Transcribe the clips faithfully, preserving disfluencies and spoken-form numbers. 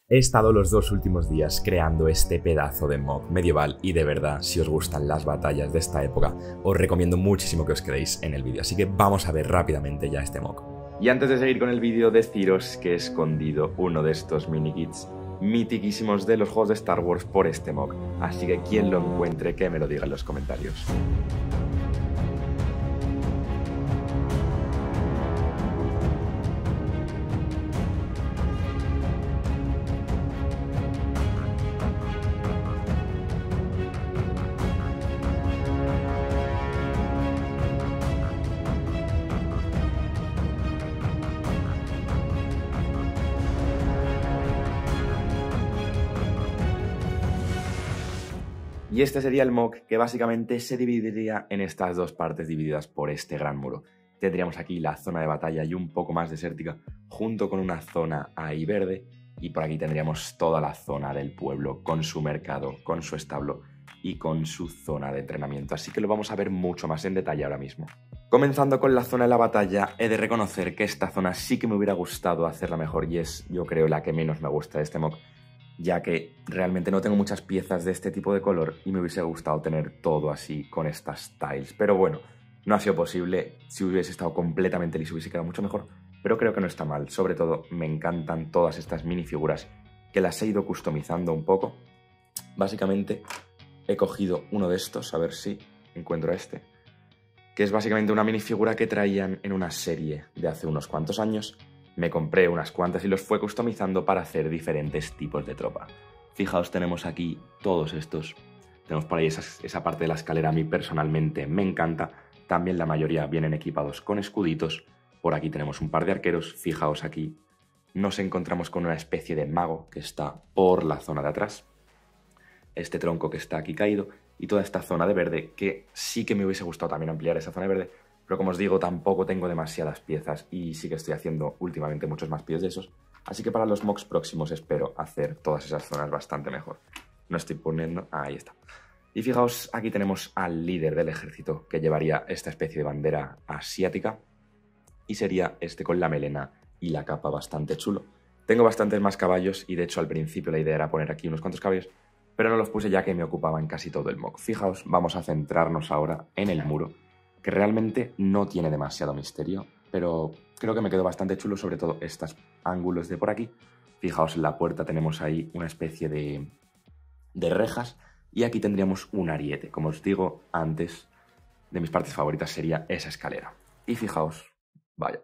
He estado los dos últimos días creando este pedazo de mock medieval y de verdad, si os gustan las batallas de esta época, os recomiendo muchísimo que os quedéis en el vídeo. Así que vamos a ver rápidamente ya este mock. Y antes de seguir con el vídeo, deciros que he escondido uno de estos mini kits mitiquísimos de los juegos de Star Wars por este mock. Así que quien lo encuentre, que me lo diga en los comentarios. Y este sería el mock que básicamente se dividiría en estas dos partes divididas por este gran muro. Tendríamos aquí la zona de batalla y un poco más desértica, junto con una zona ahí verde, y por aquí tendríamos toda la zona del pueblo, con su mercado, con su establo y con su zona de entrenamiento. Así que lo vamos a ver mucho más en detalle ahora mismo. Comenzando con la zona de la batalla, he de reconocer que esta zona sí que me hubiera gustado hacerla mejor y es, yo creo, la que menos me gusta de este mock, ya que realmente no tengo muchas piezas de este tipo de color y me hubiese gustado tener todo así con estas tiles. Pero bueno, no ha sido posible. Si hubiese estado completamente liso hubiese quedado mucho mejor, pero creo que no está mal. Sobre todo me encantan todas estas minifiguras que las he ido customizando un poco. Básicamente he cogido uno de estos, a ver si encuentro este, que es básicamente una minifigura que traían en una serie de hace unos cuantos años. Me compré unas cuantas y los fue customizando para hacer diferentes tipos de tropa. Fijaos, tenemos aquí todos estos. Tenemos por ahí esa, esa parte de la escalera, a mí personalmente me encanta. También la mayoría vienen equipados con escuditos. Por aquí tenemos un par de arqueros. Fijaos aquí, nos encontramos con una especie de mago que está por la zona de atrás. Este tronco que está aquí caído y toda esta zona de verde, que sí que me hubiese gustado también ampliar esa zona de verde. Pero como os digo, tampoco tengo demasiadas piezas y sí que estoy haciendo últimamente muchos más pies de esos. Así que para los mocks próximos espero hacer todas esas zonas bastante mejor. No estoy poniendo... Ahí está. Y fijaos, aquí tenemos al líder del ejército que llevaría esta especie de bandera asiática. Y sería este con la melena y la capa, bastante chulo. Tengo bastantes más caballos y de hecho al principio la idea era poner aquí unos cuantos caballos, pero no los puse ya que me ocupaban casi todo el mock. Fijaos, vamos a centrarnos ahora en el muro, que realmente no tiene demasiado misterio, pero creo que me quedó bastante chulo, sobre todo estos ángulos de por aquí. Fijaos, en la puerta tenemos ahí una especie de, de rejas y aquí tendríamos un ariete. Como os digo antes, de mis partes favoritas sería esa escalera. Y fijaos, vaya.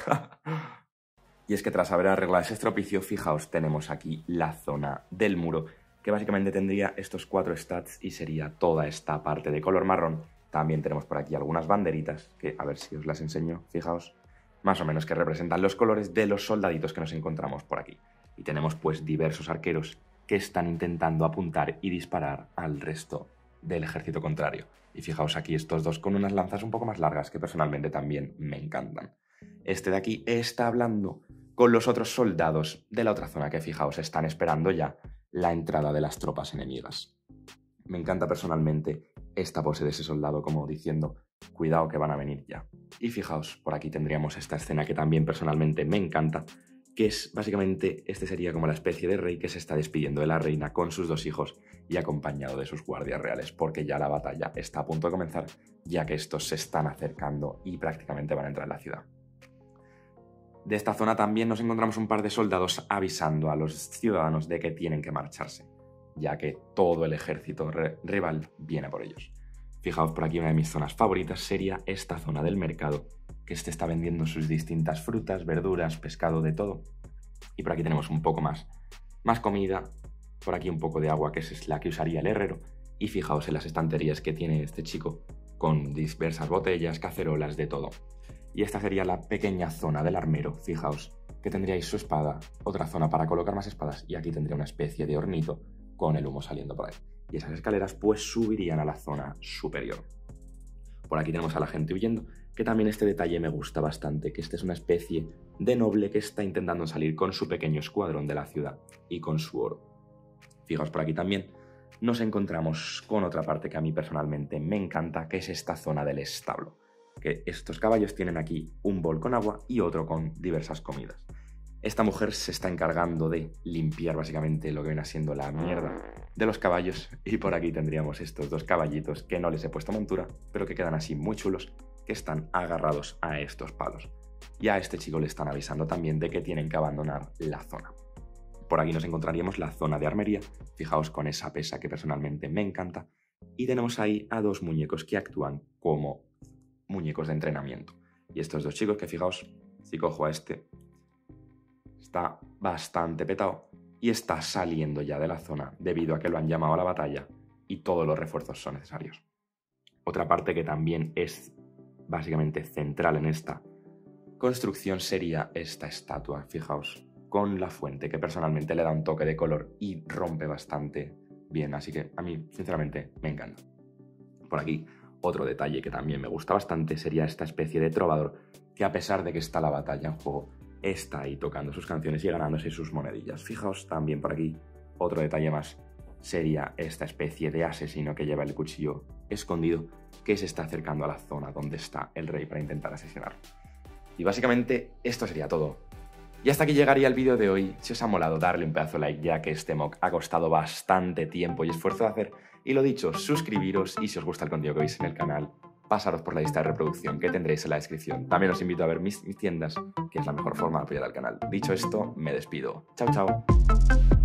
Y es que tras haber arreglado ese estropicio, fijaos, tenemos aquí la zona del muro, que básicamente tendría estos cuatro stats y sería toda esta parte de color marrón. También tenemos por aquí algunas banderitas, que a ver si os las enseño, fijaos, más o menos que representan los colores de los soldaditos que nos encontramos por aquí. Y tenemos pues diversos arqueros que están intentando apuntar y disparar al resto del ejército contrario. Y fijaos aquí estos dos con unas lanzas un poco más largas que personalmente también me encantan. Este de aquí está hablando con los otros soldados de la otra zona que fijaos están esperando ya la entrada de las tropas enemigas. Me encanta personalmente esta pose de ese soldado como diciendo, cuidado que van a venir ya. Y fijaos, por aquí tendríamos esta escena que también personalmente me encanta, que es básicamente, este sería como la especie de rey que se está despidiendo de la reina con sus dos hijos y acompañado de sus guardias reales, porque ya la batalla está a punto de comenzar, ya que estos se están acercando y prácticamente van a entrar en la ciudad. De esta zona también nos encontramos un par de soldados avisando a los ciudadanos de que tienen que marcharse, ya que todo el ejército rival viene por ellos. Fijaos, por aquí una de mis zonas favoritas sería esta zona del mercado, que este está vendiendo sus distintas frutas, verduras, pescado, de todo. Y por aquí tenemos un poco más, más comida, por aquí un poco de agua, que es la que usaría el herrero. Y fijaos en las estanterías que tiene este chico, con diversas botellas, cacerolas, de todo. Y esta sería la pequeña zona del armero, fijaos, que tendríais su espada, otra zona para colocar más espadas, y aquí tendría una especie de hornito con el humo saliendo por ahí. Y esas escaleras pues subirían a la zona superior. Por aquí tenemos a la gente huyendo, que también este detalle me gusta bastante, que este es una especie de noble que está intentando salir con su pequeño escuadrón de la ciudad y con su oro. Fijaos, por aquí también nos encontramos con otra parte que a mí personalmente me encanta, que es esta zona del establo. Que estos caballos tienen aquí un bol con agua y otro con diversas comidas. Esta mujer se está encargando de limpiar básicamente lo que viene siendo la mierda de los caballos, y por aquí tendríamos estos dos caballitos que no les he puesto montura, pero que quedan así muy chulos, que están agarrados a estos palos. Y a este chico le están avisando también de que tienen que abandonar la zona. Por aquí nos encontraríamos la zona de armería, fijaos con esa pesa que personalmente me encanta, y tenemos ahí a dos muñecos que actúan como muñecos de entrenamiento. Y estos dos chicos que fijaos, si cojo a este, está bastante petado y está saliendo ya de la zona debido a que lo han llamado a la batalla y todos los refuerzos son necesarios. Otra parte que también es básicamente central en esta construcción sería esta estatua, fijaos, con la fuente, que personalmente le da un toque de color y rompe bastante bien, así que a mí sinceramente me encanta. Por aquí otro detalle que también me gusta bastante sería esta especie de trovador que, a pesar de que está la batalla en juego, está ahí tocando sus canciones y ganándose sus monedillas. Fijaos también por aquí otro detalle más sería esta especie de asesino que lleva el cuchillo escondido, que se está acercando a la zona donde está el rey para intentar asesinarlo. Y básicamente esto sería todo. Y hasta aquí llegaría el vídeo de hoy. Si os ha molado, darle un pedazo de like, ya que este mock ha costado bastante tiempo y esfuerzo de hacer. Y lo dicho, suscribiros, y si os gusta el contenido que veis en el canal, pasaros por la lista de reproducción que tendréis en la descripción. También os invito a ver mis, mis tiendas, que es la mejor forma de apoyar al canal. Dicho esto, me despido. Chao, chao.